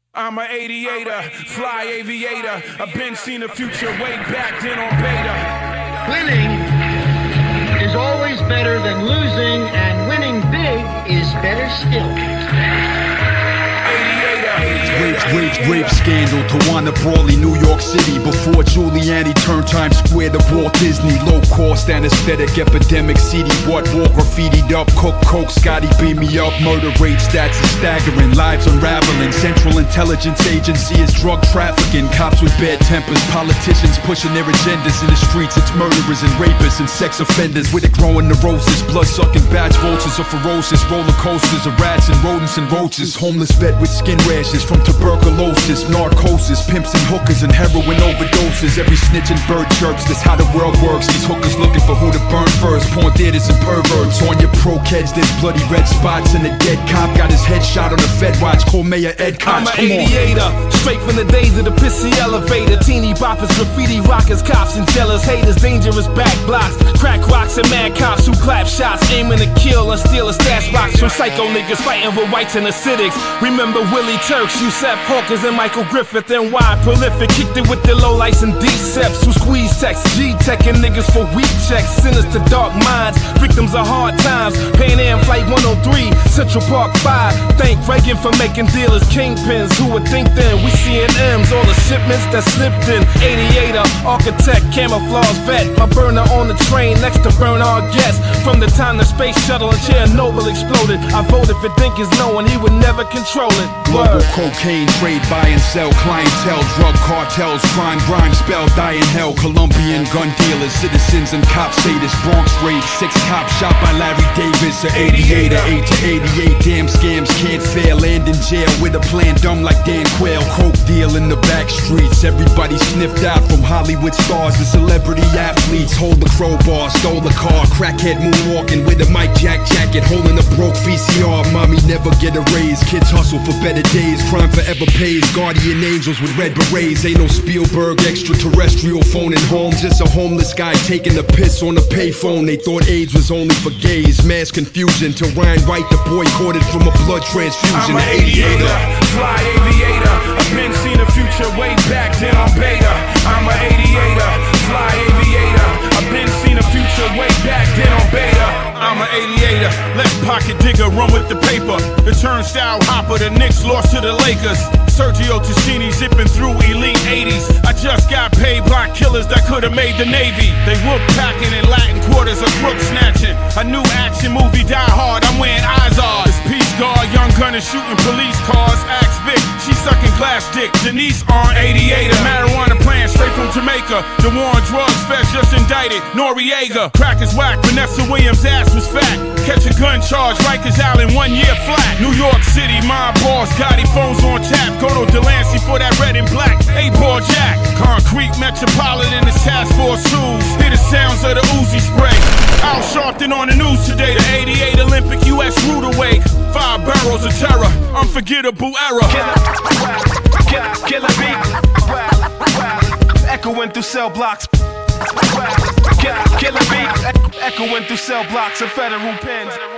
I'm an aviator, fly aviator. I've been seen the future way back then on beta. Winning is always better than losing, and winning big is better still. Rape scandal, Tawana Brawley, New York City. Before Giuliani turned Times Square to Walt Disney. Low cost anesthetic, epidemic, CD bought, wall graffitied up. Coke, Scotty beam me up. Murder rate stats are staggering, lives unraveling. Central Intelligence Agency is drug trafficking. Cops with bad tempers, politicians pushing their agendas. In the streets it's murderers and rapists and sex offenders. With it growing neurosis, blood-sucking batch vultures are ferocious. Roller coasters of rats and rodents and roaches. Homeless vet with skin rashes from tuberculosis, narcosis, pimps and hookers and heroin overdoses. Every snitch and bird chirps, that's how the world works. These hookers looking for who to burn first. Porn theaters and perverts. On your pro-keds, there's bloody red spots. And the dead cop got his head shot on the Fed watch. Call Mayor Ed Koch. I'm an aviator, straight from the days of the pissy elevator. Teeny boppers, graffiti rockers, cops and jealous haters. Dangerous back blocks, crack rocks and mad cops who clap shots, aiming to kill and steal a stash box from psycho niggas fighting for whites and acidics. Remember Willie Turks, Yusef Hawkins and Michael Griffith, and why prolific. Kicked it with the lowlights and D-Seps who squeeze text, G-Teching niggas for weak checks. Sinners to dark minds, victims of hard times. Pan Am Flight 103, Central Park 5. Thank Reagan for making dealers kingpins. Who would think then? We seeing M's, all the shipments that slipped in. Aviator, architect, camouflage vet. My burner on the train next to burn our guests. From the time the space shuttle and Chernobyl exploded, I voted for Dinkins knowing he would never control it. Global cocaine trade, buy and sell, clientele, drug cartels, crime, spell, die in hell. Colombian gun dealers, citizens and cops say this. Bronx raid, 6 cops shot by Larry Davis. An aviator, 8 to 88, damn scams can't fail. Land in jail with a plan dumb like Dan Quayle. Coke deal in the back streets, everybody sniffed out. From Hollywood stars to celebrity athletes. Hold the crowbar, stole the car, crackhead moonwalking with a Mike Jack jacket, holding a broke VCR. Mommy never get a raise, kids hustle for better days. Crime forever pays, guardian angels with red berets. Ain't no Spielberg extraterrestrial phoning home, just a homeless guy taking a piss on a payphone. They thought AIDS was only for gays, mass confusion till Ryan White the boycotted from a blood transfusion. I'm an aviator, fly aviator. I've been seen the future way back then on beta. I'm an aviator, fly aviator. I've been seen the future way back then on beta. I'm an aviator, left pocket digger, run with the paper. The turnstile hopper, the Knicks lost to the Lakers. Sergio Tacchini zipping through elite 80s. I just got paid, block killers that could've made the Navy. They whoop packing in Latin quarters, a crook snatching. A new action movie, Die Hard, I'm wearing Izod. This Peace Guard, young gunner shooting police cars. Axe Vic, she sucking glass dick. Denise on 88, marijuana plant straight from Jamaica. The war on drugs, feds just indicted. Noriega, crack is whack, Vanessa Williams' ass was fat. Catch a gun charge, Rikers Island, 1 year flat. New York City, my boss, Gotti phones on tap. Go to Delancey for that red and black. 8-ball jack, Concrete Metropolitan, his task force shoes. Hear the sounds of the Uzi spray. Al Sharpton on the news today. The 88 Olympic US root away. 5 barrels of terror, unforgettable error. Killer beat, echoing through cell blocks. Killer beat, echoing through cell blocks of federal pens.